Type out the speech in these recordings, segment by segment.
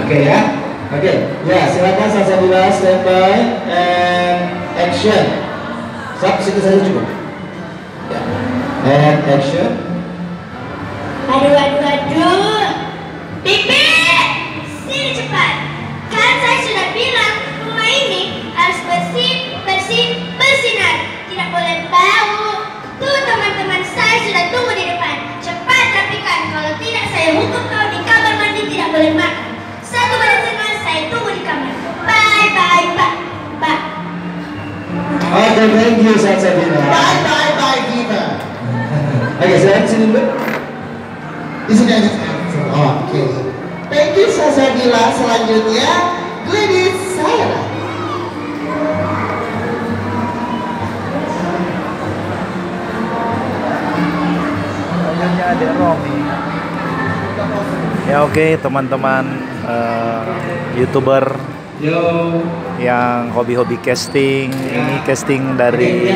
Oke ya. Oke. Ya, silakan Salsabila standby and action. Situ saja cukup. Ya. And action. Aduh. Pipit, sini cepat. Kan saya sudah bilang rumah ini harus bersih, bersinar. Tidak boleh bau. Tuh teman-teman saya sudah tunggu di depan. Cepat rapikan. Kalau tidak saya hukum kau di kamar mandi tidak boleh makan. Satu badan setengah saya tunggu di kamar. Bye, Pak. Oke, thank you Salsabila. Bye, Gina. Oke, silakan sini dulu. Di sini aja. Oke. Thank you Salsabila. Selanjutnya Gladys Sayana. Selanjutnya ada Romi. Ya oke, teman-teman YouTuber Yo. yang hobi-hobi casting, ini casting dari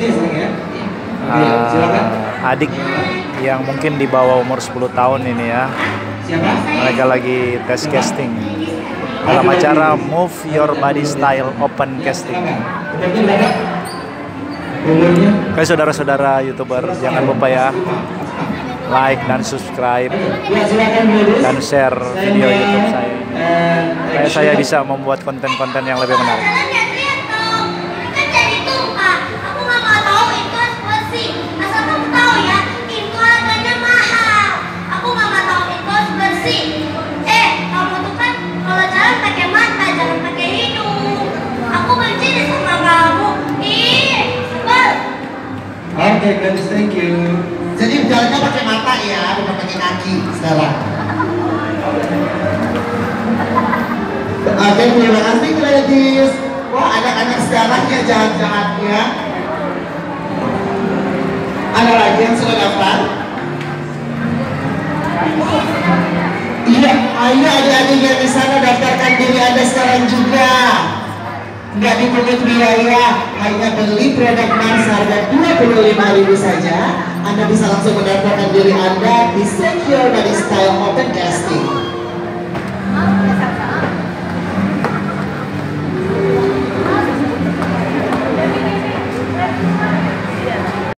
adik yang mungkin di bawah umur 10 tahun ini ya. Mereka lagi tes casting dalam acara Move Your Body Style Open Casting. Oke saudara-saudara YouTuber, jangan lupa ya like dan subscribe dan share video YouTube saya ini supaya saya bisa membuat konten-konten yang lebih menarik. Oke, Gladys, thank you. Jadi jalannya pakai mata ya, bukan pakai kaki sekarang. Oke, terima kasih Gladys. Wah, anak-anak sekarang ya jahat-jahatnya. Ada lagi yang sudah daftar? Iya, ayo adik-adik yang di sana daftarkan diri Anda sekarang juga. Nggak dipungut biaya, hanya beli produk Mars harga 25.000 saja. Anda bisa langsung mendaftarkan diri Anda di Secure Body Style Open